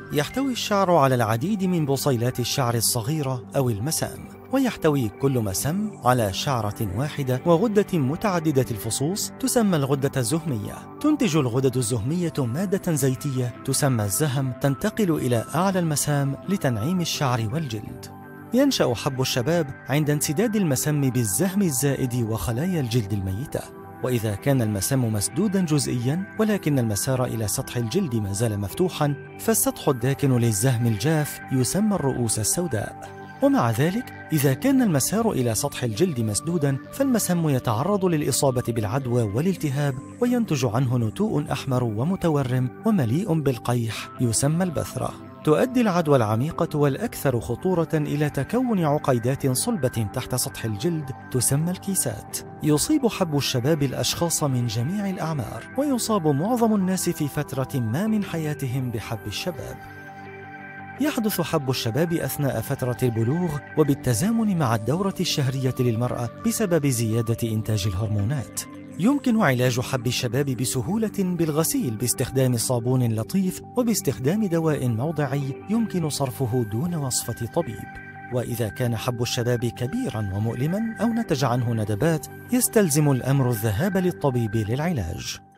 يحتوي الشعر على العديد من بصيلات الشعر الصغيرة أو المسام، ويحتوي كل مسام على شعرة واحدة وغدة متعددة الفصوص تسمى الغدة الزهمية. تنتج الغدد الزهمية مادة زيتية تسمى الزهم تنتقل إلى أعلى المسام لتنعيم الشعر والجلد. ينشأ حب الشباب عند انسداد المسام بالزهم الزائد وخلايا الجلد الميتة، وإذا كان المسام مسدودا جزئيا ولكن المسار إلى سطح الجلد ما زال مفتوحا، فالسطح الداكن للزهم الجاف يسمى الرؤوس السوداء. ومع ذلك إذا كان المسار إلى سطح الجلد مسدودا، فالمسام يتعرض للإصابة بالعدوى والالتهاب، وينتج عنه نتوء أحمر ومتورم ومليء بالقيح يسمى البثرة. تؤدي العدوى العميقة والأكثر خطورة إلى تكون عقيدات صلبة تحت سطح الجلد تسمى الكيسات. يصيب حب الشباب الأشخاص من جميع الأعمار، ويصاب معظم الناس في فترة ما من حياتهم بحب الشباب. يحدث حب الشباب أثناء فترة البلوغ وبالتزامن مع الدورة الشهرية للمرأة بسبب زيادة إنتاج الهرمونات. يمكن علاج حب الشباب بسهولة بالغسيل باستخدام صابون لطيف وباستخدام دواء موضعي يمكن صرفه دون وصفة طبيب. وإذا كان حب الشباب كبيرا ومؤلما أو نتج عنه ندبات، يستلزم الأمر الذهاب للطبيب للعلاج.